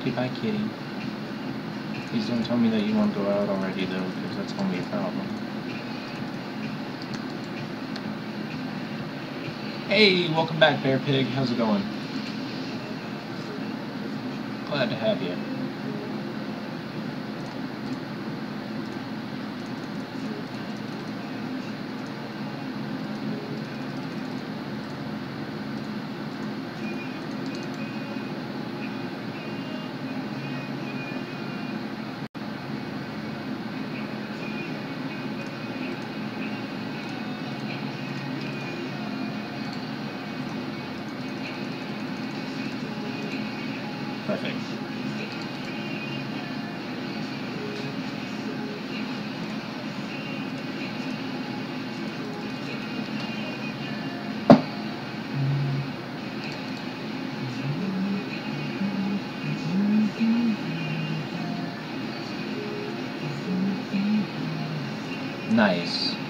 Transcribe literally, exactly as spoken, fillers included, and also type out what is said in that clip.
Bye, kitty. Please don't tell me that you want to go out already, though, because that's going to be a problem. Hey, welcome back, Bear Pig. How's it going? Glad to have you. Perfect. Nice.